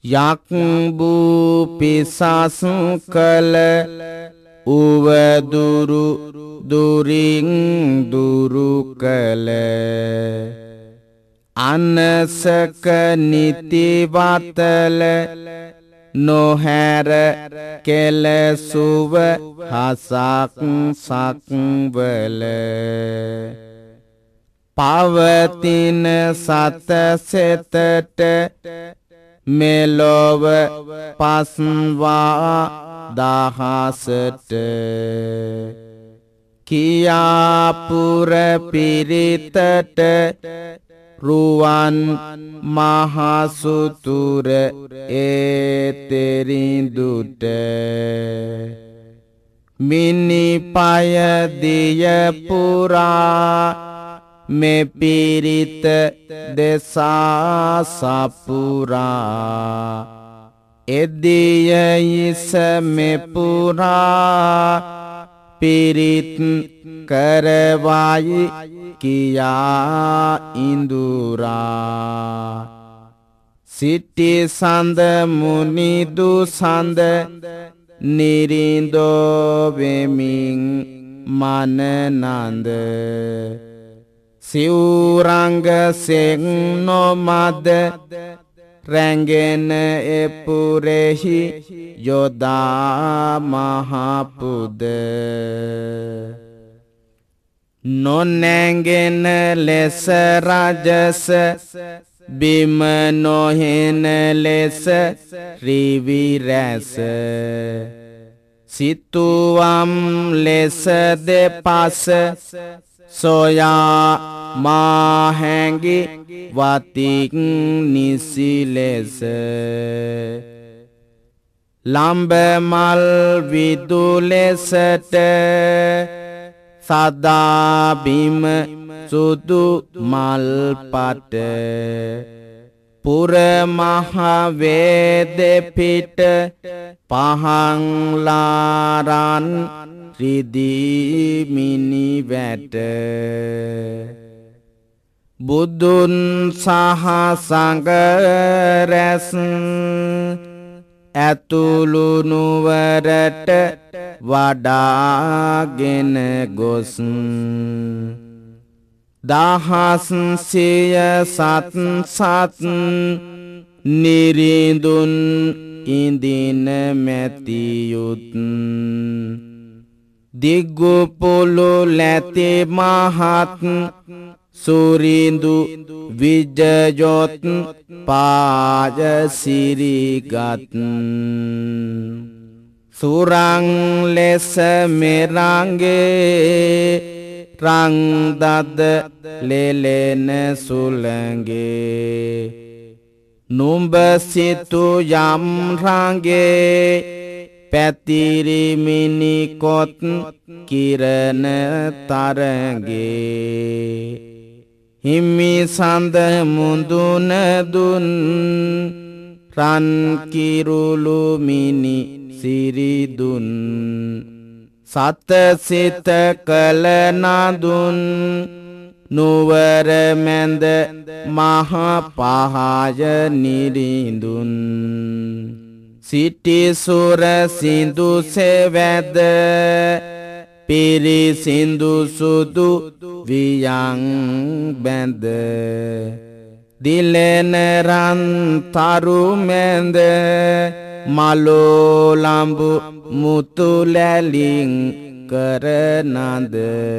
යක් බූ පිසස් කල උවදුරු දුරින් දුරු කල අනසක නිතිවතල නොහැර කෙලසුව හසක් සක්වල පවතින සතසෙතට මෙලොව පස්වා දහසට කියාපුර පිරිතට රුවන් මහසුතුර ඒතෙරිඳුට මිනිපය දිය පුරා මෙපිරිත දෙසා සපුරා එදිය ඉස මෙපුරා පිරිත් කරවයි කියා ඉඳුරා සිටි සඳ මුනිදු සඳ නිරින්දෝ වෙමින් මනනන්ද සිවුරංග සෙන් නොමද රැඟෙන එපුරෙහි යොදා මහපුද නොනැඟෙන ලෙස රජස බිම නොහෙන ලෙස රිවිරැස සිතුවම් ලෙස දෙපස සොයා මාහැඟි වතික් නිසි ලෙස ලම්බ මල් විදු ලෙසට සදා බිම සුදු මල් පට පුර මහ වේදෙපිට පහන් ලාරන් රිදී මිනි වැට බුදුන් සහ සංඝ රැස් ඇතුළු නුවරට වඩාගෙන ගොස් දහස් සිය සත් සත් නිරිඳුන් ඉඳින මැතියුත් දිග්ගු පොළො ලැති මහත් සුරිඳු විජයොත් පාජ සිරිගත් සුරං ලෙස මෙරංගේ රංදද ලෙලෙන සුළඟේ නුඹ සිතු යම් රංගේ පැතිරි මිනිකොත් කිරණ තරගේ හිමි සඳ මුදුන දුන් රන් කිරුළු මිනි සිරිදුන් සතසිත කල නදුන් නුවර මැද මහ පහය නිරිඳුන් සිටි සුර සිඳු සෙවැද පිරි සිඳු සුදු වියං බැඳ දිලෙන රන් තරු මැද මලෝ ලම්බු මුතු ලැලින් කරනද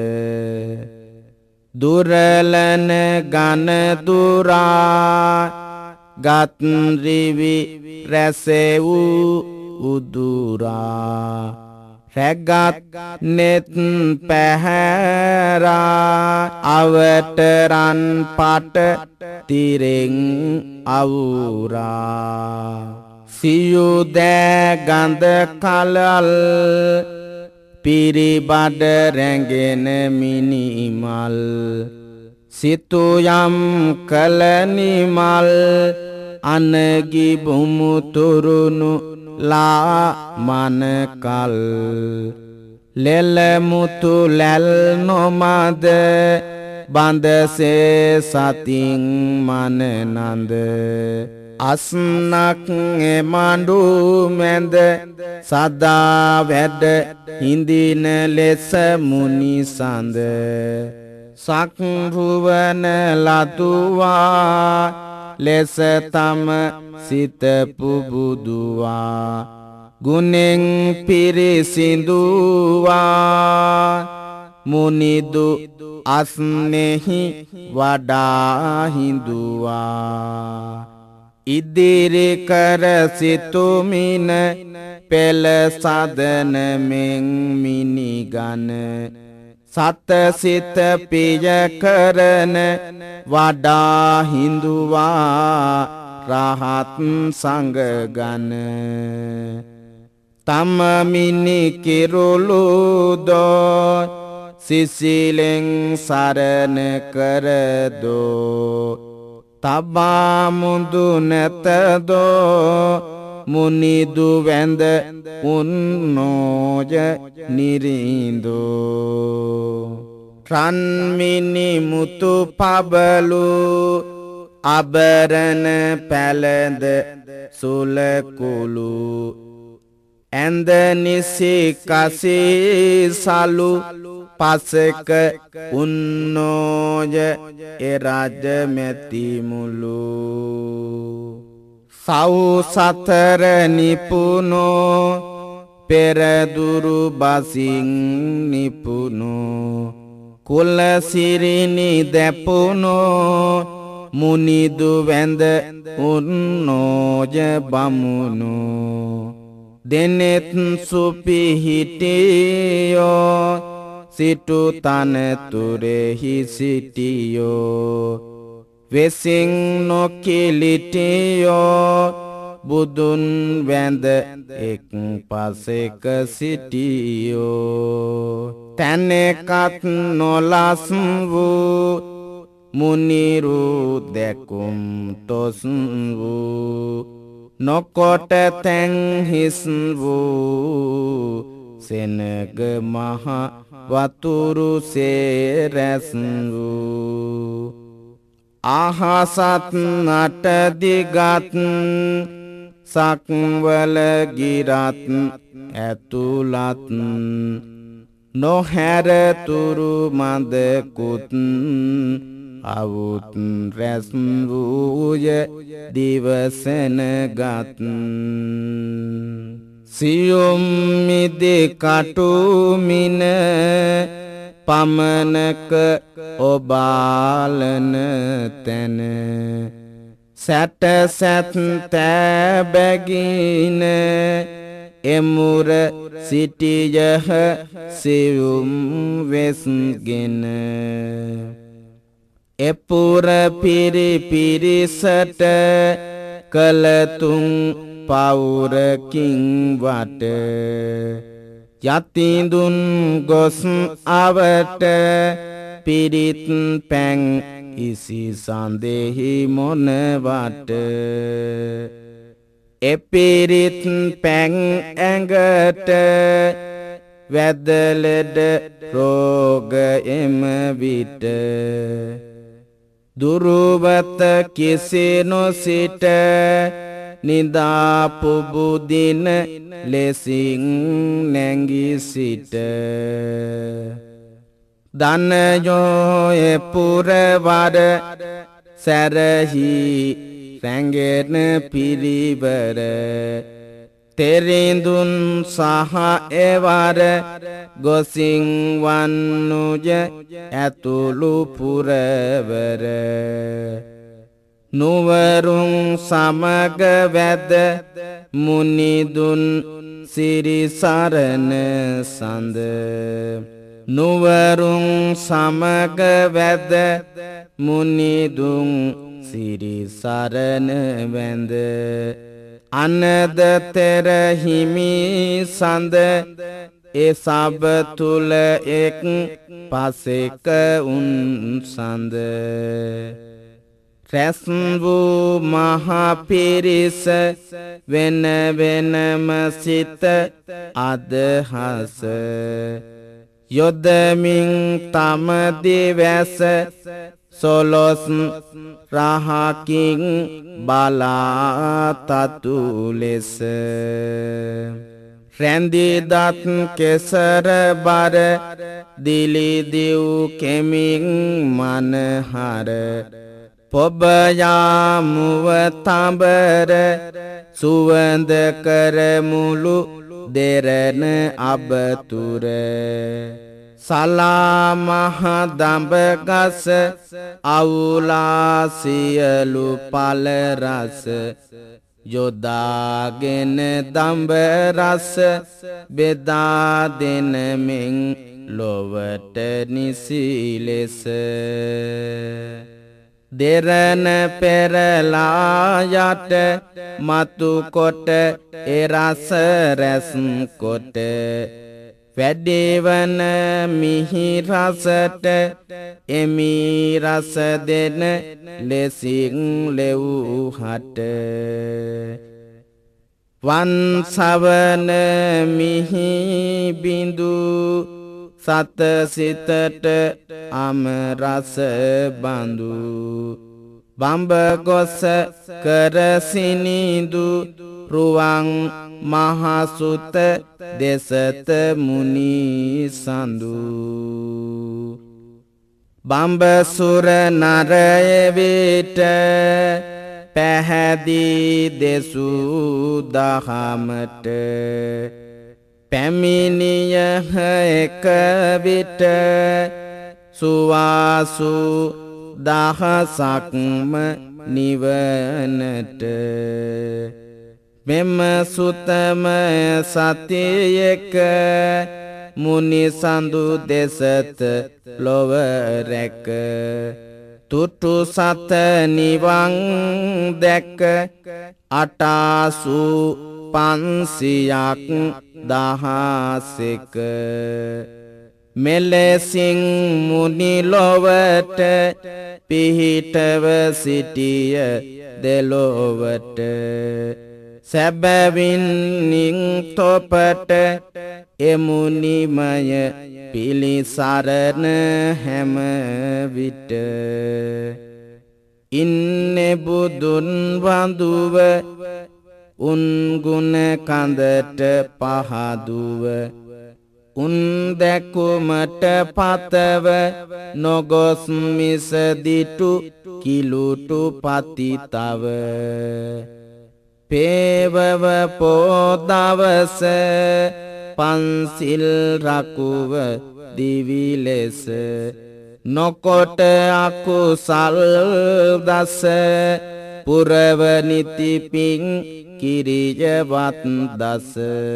දුරලන ගන දුරා ගත් රිවි රැසෙවූ උදුරා රැගත් නෙත් පැහැරා අවටරන් පට තිරෙන් අවුරා සියුදෑ ගඳ කලල් පිරිබඩ රැඟෙන මිනිමල් සිතුයම් කලනිමල් අනගි බුමුතුරුණු ලා මනකල් ලෙලමුතු ලැල් නොමද බඳසේ සතින් මනනන්ද අස්නක් එමඬු මැද සදා වැඩ හිඳින ලෙස මුනි සඳ සක්රුවන ලතුවා ලෙස තම සිත පුබුදුවා ගුණෙන් පිරිසිදුවා මුනිදු අස්නෙහි වඩා හිඳුවා ඉදිරි කර සිතුමින පෙළ සදන මෙන් මිනිගන සත සිත පිය කරන වඩා හිඳුවා රහත් සංගගන තම මිනි කිරුළු දෝ සිසිලෙන් සරණ කරදෝ තබා මුදු නැතදෝ මුනිදු වැඳ උන්නෝජ නිරින්දෝ රන්මිනි මුතු පබලු අබරණ පැළඳ සුලකුළු ඇඳ නිසි කසී සලු පසක උන්නෝජ එරජ මැති මුළු සව් සතර නිපුනෝ පෙරදුරු බසින් නිපුනෝ කුල සිරිනි දැපුනෝ මුනිදු වැඳ උන්නෝජ බමුණෝ දෙනෙත් සුපිහිටියෝ සිටු තනතුරෙහි සිටියෝ වෙසින් නොකිලිටියෝ බුදුන් වැඳ එක් පසෙක සිටියෝ තැනෙකත් නොලස් වූ මුනිරු දැකුම් තොස් වූ නොකොට තැන් හිස් වූ සෙනග මහ වතුරු සේරැස් වූ අහසත් නටදිගත් සක්වල ගිරත් ඇතුළත් නොහැරතුරු මදකුත් අවුත් රැස් වූය දිවසනගත් සියුම් මිදි කටුමින පමනක ඔබාලන තැන සැට සැත් තැබැගින එමුර සිටියහ සියුම් වෙස්ගෙන එපුර පිරිපිරිසට කළතුන් පවුරකින් වට යතිඳුන් ගොස් අවට පිරිත් පැන් ඉසි සඳෙහි මොනවට එපිරිත් පැන් ඇඟට වැදලෙඩ රෝග එම විට දුරුවත කිසි නොසිට නිදාපුබුදින ලෙසින් නැංගි සිට දනයෝ එපුරවර සැරහි රැඟෙන පිරිවර තෙරිඳුන් සහ එවර ගොසින් වන්නුජ ඇතුළු පුරවර නුවරුන් සමග වැද මුනිදුන් සිරිසරණ සඳ නුවරුන් සමග වැද මුනිදුන් සිරිසරණ වැඳ අනද තෙරහිමි සඳ ඒ සබ තුල එක් පසෙක උන් සඳ රැස් වූ මහ පිරිස වෙන වෙනම සිත අදහස යොදමින් තම දිවැස සොලොස් රහකින් බලා තතු ලෙස රැඳී දත් කෙසර බර දිලිදිව් කෙමින් මනහර පොබයාමුව තඹර සුවඳ කරමුළු දෙරණ අබතුර සලාමහ දඹගස අවුලා සියලු පල රස යොදාගෙන දඹ රස බෙදා දෙනමින් ලොවට නිසි ලෙස දෙරණ පෙරලා යට මතු කොට එරස රැස් කොට වැඩිවන මිහි රසට එමි රස දෙන ලෙසින් ලෙව්හට වන්සවන මිහි බිඳු සත සිතට අමරස බඳු බඹ ගොස කරසිනිදු රුවන් මහසුත දෙසත මුනි සඳු බඹ සුර නරය විට පැහැදී දෙසු දහමට පැමිණිය එක විට සුවාසු දහසක්ම නිවනට මෙම සුතම සතියක මුනි සඳු දෙසත ලොව රැක තුටු සත නිවන් දැක අටාසු 500ක් දහසක මෙලෙසින් මුනි ලොවට පිහිටව සිටිය දෙලොවට සැබවින් නින් තොපට එමුනිමය පිලිසරණ හැම විට ඉන්නේ බුදුන් වඳුව උන් ගුණ කඳට පහදුව උන් දැකුමට පතව නොගොස් මිසදිටු කිලුටු පතිතව පේවව පොදවස පන්සිල් රකුව දිවි ලෙස නොකොට අකුසල් දස පුරව නිතිපින් කිරියවත් දස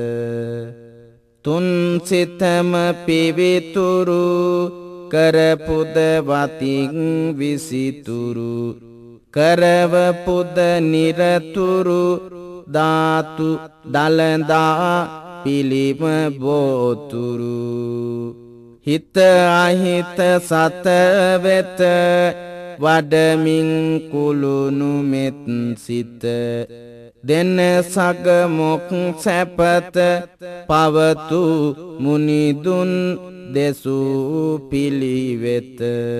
තුන් සිතම පිවිතුරු කරපුද වතින් විසිතුරු කරව පුද නිරතුරු ධාතු දලඳා පිළිම බෝතුරු හිත අහිත සත වෙත වඩමින් කුළුණු මෙත් සිත දෙන සග මොක් සැපත පවතු මුනිදුන් දෙසූ පිළිවෙත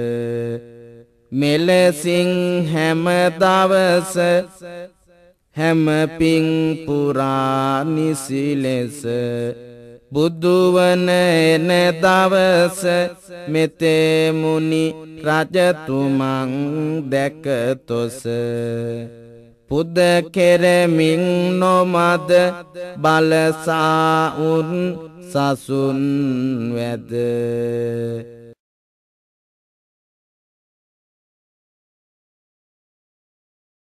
මෙලෙසින් හැම දවස හැම පිං පුරා නිසි ලෙස බුදුවන එන දවස මෙතේ මුනි රජතුමන් දැක තොස පුද කෙරමින් නොමද බලසා උන් සසුන් වැද